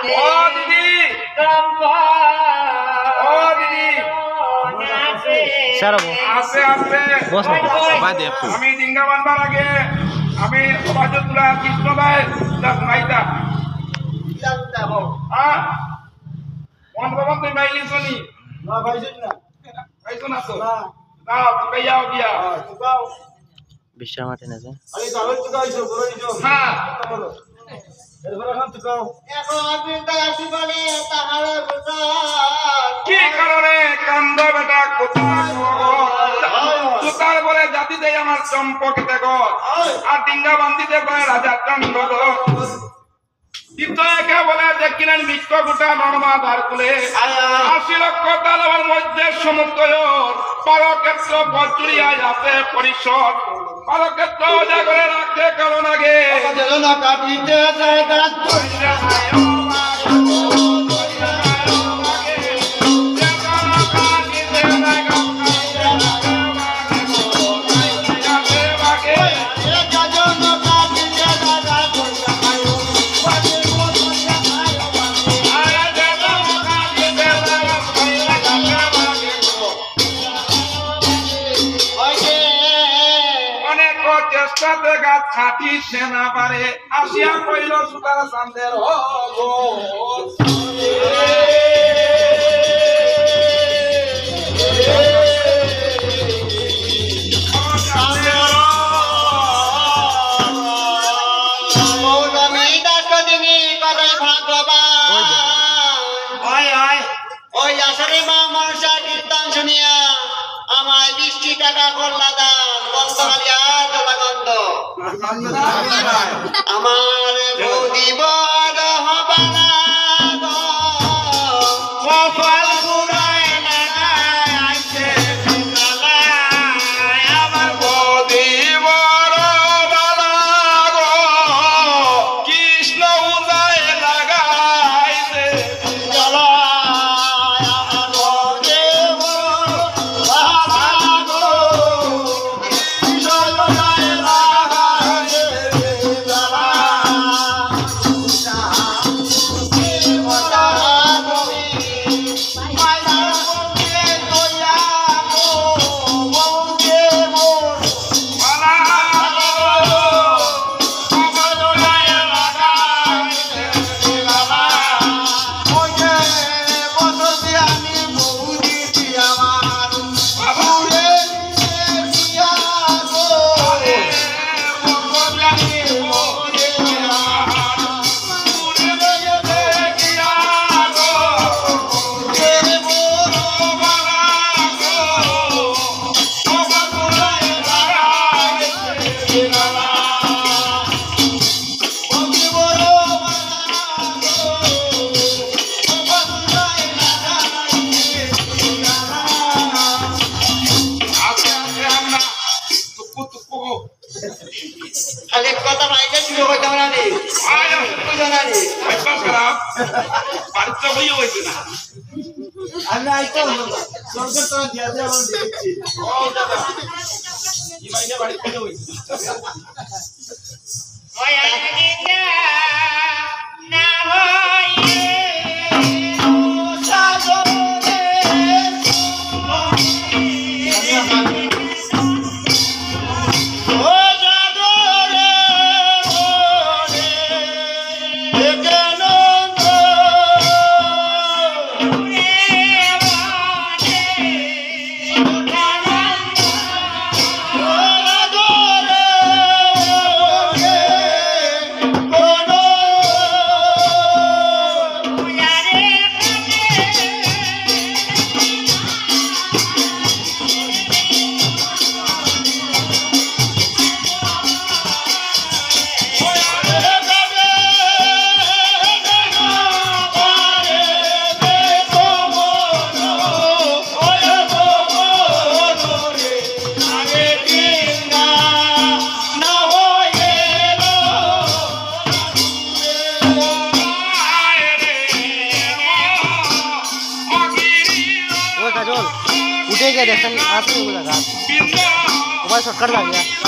ও দিদি ও দিদি আসে আসে আমি ডিঙ্গা বানবার আগে আমি সবাজুল্লাহ কৃষ্ণ ভাই মাইতা মন বাবা তুই মাইলি শুনি না ভাইজন না ভাইছো না তো দাও তুই যাও গিয়া দাও বিশ্বা মাঠে না যায় আরে দাও তো গাইছো বড় হইছো হ্যাঁ এরপর এখন তো গাও এখন আপনি তো আসি বলে তাহলে বুঝো কি কারণে কান্দ বেটা কোথায় সুতার বলে জাতি দেয় আমার চম্পক দেখো আর ডিঙ্গা বান্দিতে বলে রাজা চন্দ্র কে বলে দেখিলেন বিক্ষ গোটা নর্মা বার কুলে ৮০ লক্ষ তালবার মধ্যে সমুদ্র পরক্ষেত্র বজ্রিয়ায় আছে পরিষদ পরক্ষেত্র জাগরে রাখতে কারণ আগে না কাটিতে যায় গাছ চেষ্টাতে গাছ ছাটিছে না পারে আসিয়া কইল সুতার চান্দের ওই আসরে মা মনসা কীর্তন শুনিয়া আমায় ২০ টাকা করলা দান গন্ধ খালিয়া গন্ধ আমার বৌদি বড় হবানা কপাল পুরায় না আইছে আমার বৌদি বড় বালা গো কৃষ্ণ উদয় লাগাইছে খালি কথা বাইরে শুরু করতে আমরা নি জানা নি খারাপ বাড়িতে বইয়ে হয়েছে না আমি আইতো সরকার তো দিয়া দেয়া আমি দেখছি ও দাদা এই বাইরে বাড়িতে হয়েছে ওই আগিনা না হইয়ে সাজনে ও জাদরে বনে একনন্দ রে বনে সুখানন্দ ও জাদরে বনে उठे गया देखा आपने बोला मोबाइल शॉर्टकट लग गया